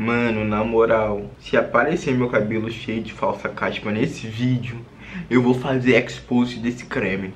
Mano, na moral, se aparecer meu cabelo cheio de falsa caspa nesse vídeo, eu vou fazer expose desse creme.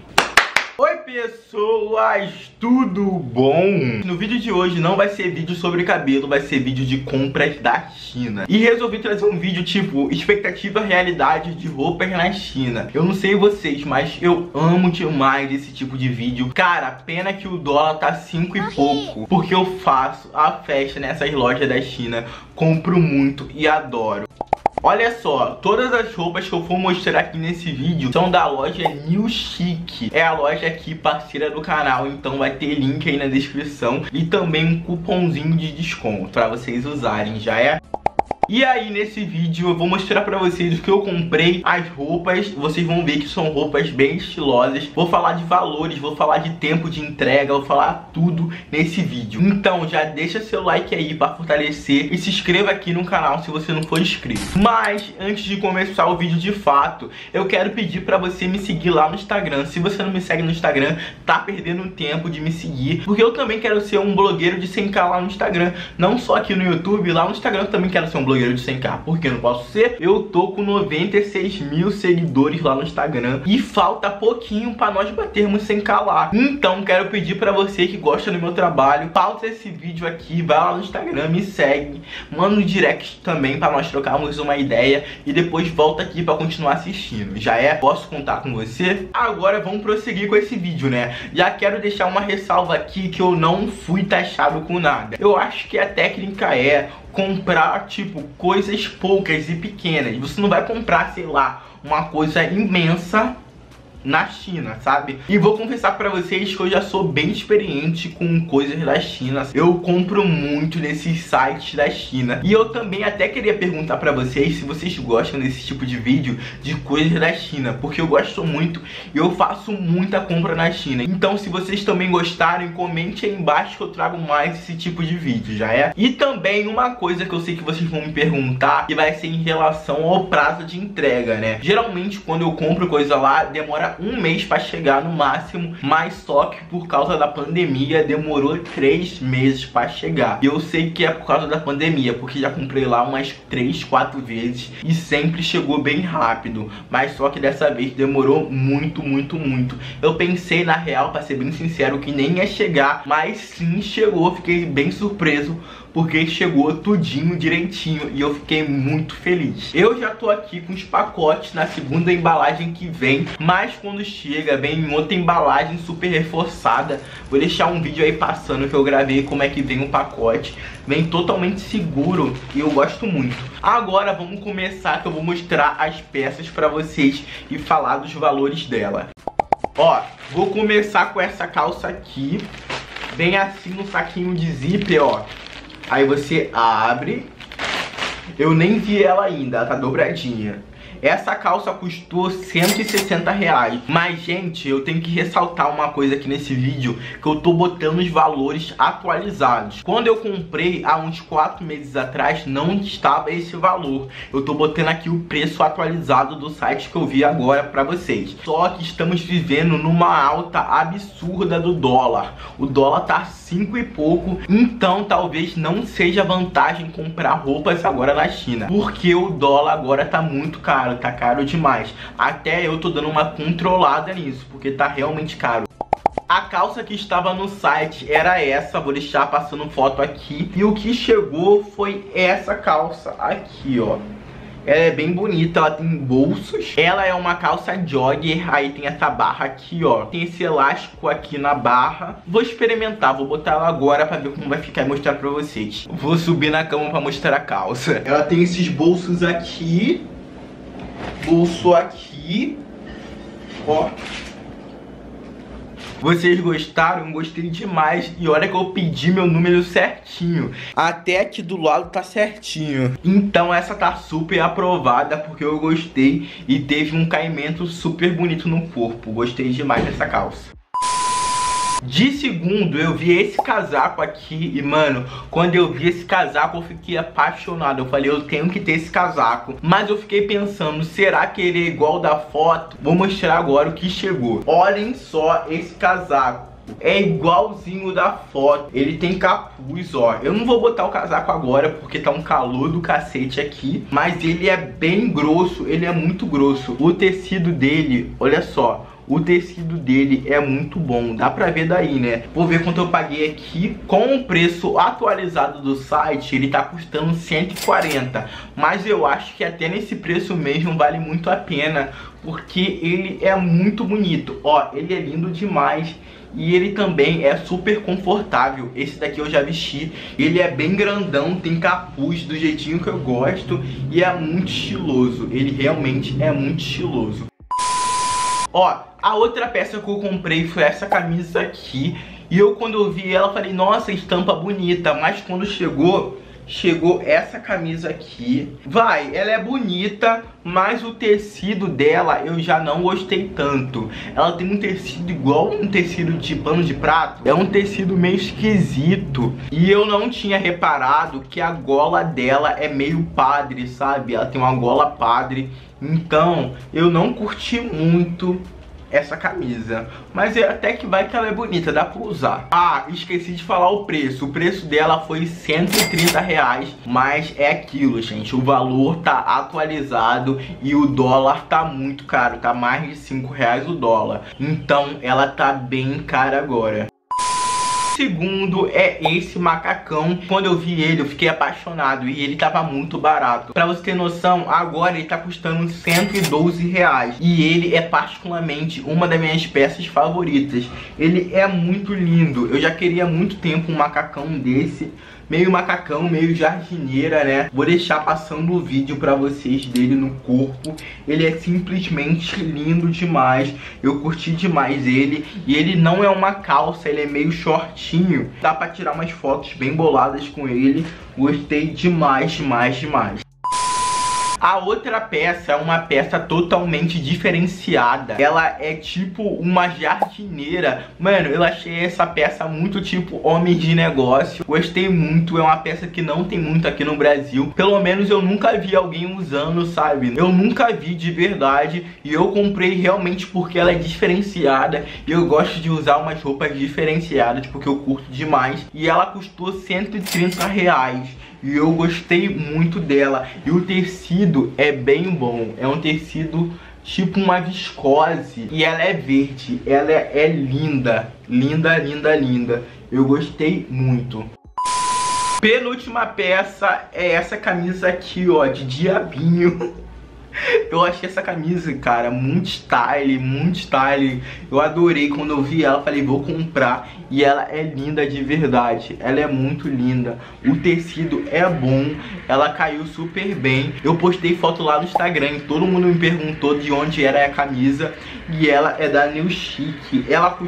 Oi pessoas, tudo bom? No vídeo de hoje não vai ser vídeo sobre cabelo, vai ser vídeo de compras da China. E resolvi trazer um vídeo tipo expectativa realidade de roupas na China. Eu não sei vocês, mas eu amo demais esse tipo de vídeo. Cara, pena que o dólar tá 5 e pouco, porque eu faço a festa nessas lojas da China, compro muito e adoro. Olha só, todas as roupas que eu vou mostrar aqui nesse vídeo são da loja New Chic. É a loja aqui parceira do canal, então vai ter link aí na descrição e também um cupomzinho de desconto pra vocês usarem, já é? E aí nesse vídeo eu vou mostrar pra vocês o que eu comprei, as roupas, vocês vão ver que são roupas bem estilosas. Vou falar de valores, vou falar de tempo de entrega, vou falar tudo nesse vídeo. Então já deixa seu like aí pra fortalecer e se inscreva aqui no canal se você não for inscrito. Mas antes de começar o vídeo de fato, eu quero pedir pra você me seguir lá no Instagram. Se você não me segue no Instagram, tá perdendo tempo de me seguir, porque eu também quero ser um blogueiro de 100k lá no Instagram. Não só aqui no YouTube, lá no Instagram eu também quero ser um blogueiro de 100k, porque não posso ser. Eu tô com 96 mil seguidores lá no Instagram e falta pouquinho pra nós batermos 100k lá. Então quero pedir pra você que gosta do meu trabalho, pausa esse vídeo aqui, vai lá no Instagram, me segue, manda um direct também pra nós trocarmos uma ideia e depois volta aqui pra continuar assistindo, já é? Posso contar com você? Agora vamos prosseguir com esse vídeo, né? Já quero deixar uma ressalva aqui que eu não fui taxado com nada. Eu acho que a técnica é comprar, tipo, coisas poucas e pequenas. Você não vai comprar, sei lá, uma coisa imensa na China, sabe? E vou confessar pra vocês que eu já sou bem experiente com coisas da China. Eu compro muito nesses sites da China. E eu também até queria perguntar pra vocês se vocês gostam desse tipo de vídeo de coisas da China, porque eu gosto muito e eu faço muita compra na China. Então se vocês também gostarem, comente aí embaixo que eu trago mais esse tipo de vídeo, já é? E também uma coisa que eu sei que vocês vão me perguntar, que vai ser em relação ao prazo de entrega, né? Geralmente quando eu compro coisa lá, demora um mês pra chegar no máximo, mas só que por causa da pandemia demorou 3 meses pra chegar. E eu sei que é por causa da pandemia, porque já comprei lá umas 3, 4 vezes e sempre chegou bem rápido, mas só que dessa vez demorou muito. Eu pensei na real, pra ser bem sincero, que nem ia chegar, mas sim chegou. Fiquei bem surpreso porque chegou tudinho direitinho e eu fiquei muito feliz. Eu já tô aqui com os pacotes na segunda embalagem que vem, mas quando chega vem em outra embalagem super reforçada. Vou deixar um vídeo aí passando que eu gravei como é que vem o pacote. Vem totalmente seguro e eu gosto muito. Agora vamos começar, que eu vou mostrar as peças pra vocês e falar dos valores dela. Ó, vou começar com essa calça aqui. Vem assim no saquinho de zíper, ó. Aí você abre. Eu nem vi ela ainda, ela tá dobradinha. Essa calça custou 160 reais. Mas, gente, eu tenho que ressaltar uma coisa aqui nesse vídeo, que eu tô botando os valores atualizados. Quando eu comprei, há uns 4 meses atrás, não estava esse valor. Eu tô botando aqui o preço atualizado do site que eu vi agora pra vocês. Só que estamos vivendo numa alta absurda do dólar. O dólar tá 5 e pouco, então talvez não seja vantagem comprar roupas agora na China, porque o dólar agora tá muito caro, tá caro demais. Até eu tô dando uma controlada nisso, porque tá realmente caro. A calça que estava no site era essa, vou deixar passando foto aqui. E o que chegou foi essa calça aqui, ó. Ela é bem bonita, ela tem bolsos. Ela é uma calça jogger, aí tem essa barra aqui, ó. Tem esse elástico aqui na barra. Vou experimentar, vou botar ela agora pra ver como vai ficar e mostrar pra vocês. Vou subir na cama pra mostrar a calça. Ela tem esses bolsos aqui. Bolso aqui. Ó. Vocês gostaram? Gostei demais. E olha que eu pedi meu número certinho. Até aqui do lado tá certinho. Então essa tá super aprovada, porque eu gostei e teve um caimento super bonito no corpo. Gostei demais dessa calça. De segundo, eu vi esse casaco aqui e, mano, quando eu vi esse casaco eu fiquei apaixonado. Eu falei, eu tenho que ter esse casaco. Mas eu fiquei pensando, será que ele é igual da foto? Vou mostrar agora o que chegou. Olhem só esse casaco. é igualzinho da foto. Ele tem capuz, ó. Eu não vou botar o casaco agora porque tá um calor do cacete aqui, mas ele é bem grosso, ele é muito grosso. O tecido dele, olha só, o tecido dele é muito bom, dá pra ver daí, né? Vou ver quanto eu paguei aqui. Com o preço atualizado do site, ele tá custando 140. Mas eu acho que até nesse preço mesmo vale muito a pena, porque ele é muito bonito. Ó, ele é lindo demais. E ele também é super confortável. Esse daqui eu já vesti. Ele é bem grandão, tem capuz do jeitinho que eu gosto. E é muito estiloso. Ele realmente é muito estiloso. Ó, a outra peça que eu comprei foi essa camisa aqui. E eu, quando eu vi ela, falei, nossa, estampa bonita. Mas quando chegou essa camisa aqui. Ela é bonita, mas o tecido dela eu já não gostei tanto. Ela tem um tecido igual um tecido de pano de prato. É um tecido meio esquisito. E eu não tinha reparado que a gola dela é meio padre, sabe? Ela tem uma gola padre. Então eu não curti muito essa camisa, mas até que vai que ela é bonita, dá pra usar. Ah, esqueci de falar o preço. O preço dela foi 130 reais, mas é aquilo, gente, o valor tá atualizado e o dólar tá muito caro, tá mais de 5 reais o dólar, então ela tá bem cara agora. Segundo é esse macacão. Quando eu vi ele eu fiquei apaixonado e ele tava muito barato. Pra você ter noção, agora ele tá custando 112 reais. E ele é particularmente uma das minhas peças favoritas. Ele é muito lindo. Eu já queria há muito tempo um macacão desse. Meio macacão, meio jardineira, né? Vou deixar passando o vídeo pra vocês dele no corpo. Ele é simplesmente lindo demais. Eu curti demais ele. E ele não é uma calça, ele é meio shortinho. Dá pra tirar umas fotos bem boladas com ele. Gostei demais, demais, demais. A outra peça é uma peça totalmente diferenciada. Ela é tipo uma jardineira. Mano, eu achei essa peça muito tipo homem de negócio. Gostei muito, é uma peça que não tem muito aqui no Brasil. Pelo menos eu nunca vi alguém usando, sabe? Eu nunca vi de verdade. E eu comprei realmente porque ela é diferenciada. E eu gosto de usar umas roupas diferenciadas porque eu curto demais. E ela custou 130 reais. E eu gostei muito dela. E o tecido é bem bom. É um tecido tipo uma viscose. E ela é verde. Ela é linda. Linda, linda, linda. Eu gostei muito. Penúltima peça é essa camisa aqui, ó, de diabinho. Eu achei essa camisa, cara, muito style, muito style. Eu adorei quando eu vi ela, falei, vou comprar. E ela é linda de verdade, ela é muito linda. O tecido é bom, ela caiu super bem. Eu postei foto lá no Instagram, todo mundo me perguntou de onde era a camisa. E ela é da New Chic.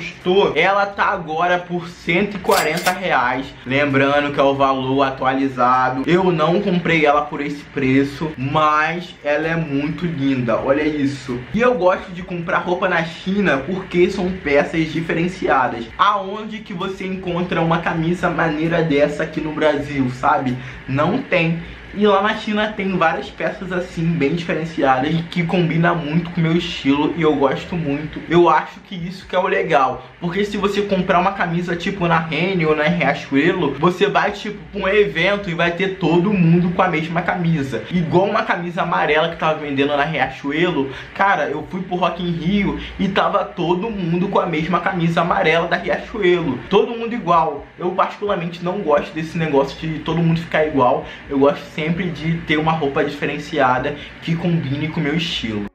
Ela tá agora por 140 reais. Lembrando que é o valor atualizado. Eu não comprei ela por esse preço, mas ela é muito linda, olha isso. E eu gosto de comprar roupa na China porque são peças diferenciadas. Aonde que você encontra uma camisa maneira dessa aqui no Brasil, sabe? Não tem. E lá na China tem várias peças assim, bem diferenciadas, que combina muito com o meu estilo e eu gosto muito. Eu acho que isso que é o legal, porque se você comprar uma camisa tipo na Renner ou na Riachuelo, você vai tipo pra um evento e vai ter todo mundo com a mesma camisa. Igual uma camisa amarela que tava vendendo na Riachuelo. Cara, eu fui pro Rock in Rio e tava todo mundo com a mesma camisa amarela da Riachuelo. Todo mundo igual. Eu particularmente não gosto desse negócio de todo mundo ficar igual. Eu gosto sempre de ter uma roupa diferenciada que combine com o meu estilo.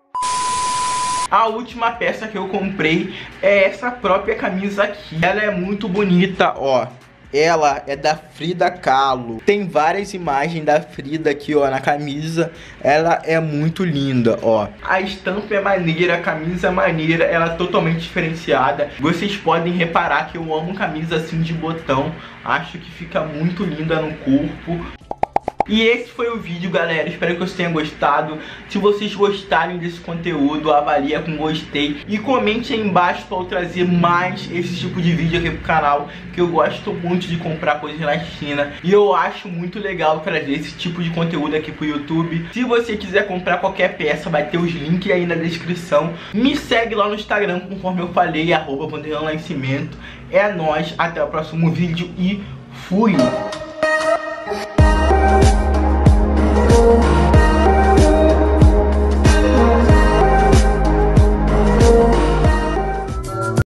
A última peça que eu comprei é essa própria camisa aqui. Ela é muito bonita, ó. Ela é da Frida Kahlo. Tem várias imagens da Frida aqui, ó, na camisa. Ela é muito linda, ó. A estampa é maneira, a camisa é maneira. Ela é totalmente diferenciada. Vocês podem reparar que eu amo camisa assim de botão. Acho que fica muito linda no corpo. E esse foi o vídeo, galera, espero que vocês tenham gostado. Se vocês gostarem desse conteúdo, avalia com gostei e comente aí embaixo para eu trazer mais esse tipo de vídeo aqui pro canal, que eu gosto muito de comprar coisas na China e eu acho muito legal trazer esse tipo de conteúdo aqui pro YouTube. Se você quiser comprar qualquer peça, vai ter os links aí na descrição. Me segue lá no Instagram, conforme eu falei, @vanderlanascimento. É nóis, até o próximo vídeo e fui!